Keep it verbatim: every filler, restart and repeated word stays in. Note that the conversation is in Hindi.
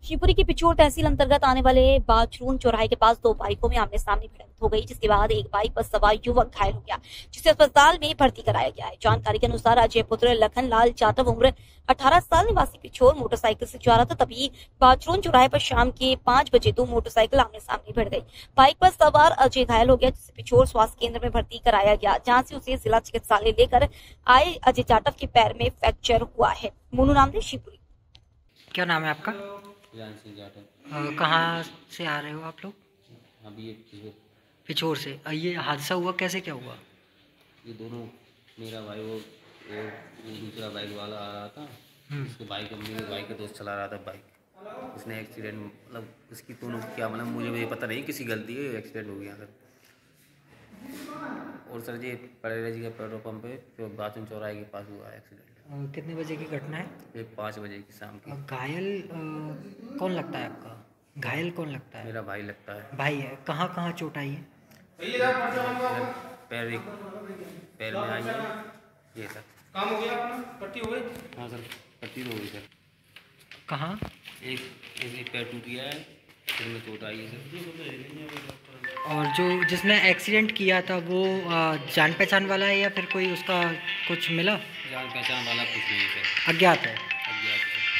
शिवपुरी की पिछोर तहसील अंतर्गत आने वाले बाचरून चौराहे के पास दो बाइकों में आमने सामने भिड़ंत हो गई, जिसके बाद एक बाइक पर सवार युवक घायल हो गया, जिसे अस्पताल में भर्ती कराया गया है। जानकारी के अनुसार अजय पुत्र लखन लाल जाटव उम्र अठारह साल निवासी पिछोर मोटरसाइकिल से जा रहा था, तभी बाचरून चौराहे पर शाम के पांच बजे दो मोटरसाइकिल आमने सामने भिड़ गई। बाइक पर सवार अजय घायल हो गया, जिसे पिछोर स्वास्थ्य केंद्र में भर्ती कराया गया, जहाँ से उसे जिला चिकित्सालय लेकर आए अजय जाटव के पैर में फ्रैक्चर हुआ है। मोनू नामदेव, शिवपुरी। क्या नाम है आपका? जाटव। कहाँ से आ रहे हो आप लोग? अभी ये पिछोर पिछोर से। अ, ये हादसा हुआ कैसे, क्या हुआ? ये दोनों, मेरा भाई वो और वो दूसरा बाइक वाला आ रहा था, उसके बाइक मेरे बाइक का दोस्त चला रहा था बाइक, उसने एक्सीडेंट, मतलब उसकी दोनों क्या, मतलब मुझे ये पता नहीं, किसी गलती है एक्सीडेंट हो गया सर। और सर जी परेरा जी के पेट्रोल पंप पे जो बाचून चौराहे के पास हुआ है एक्सीडेंट। अ, कितने बजे की घटना है? ये पाँच बजे की शाम की। अ, घायल अ, कौन लगता है आपका? घायल कौन लगता है? मेरा भाई लगता है। भाई है। कहाँ कहाँ चोट आई है? पैर एक पैर में आई है ये सर। काम हो गया अपना? पट्टी हो गई? हाँ सर, पट्टी तो हो गई सर। कहाँ? एक एक पैर टूट गया है, फिर में चोट आई है सर। और जो जिसने एक्सीडेंट किया था वो अ, जान पहचान वाला है या फिर कोई उसका कुछ मिला? जान पहचान वाला कुछ नहीं है सर, अज्ञात है। अज्ञात।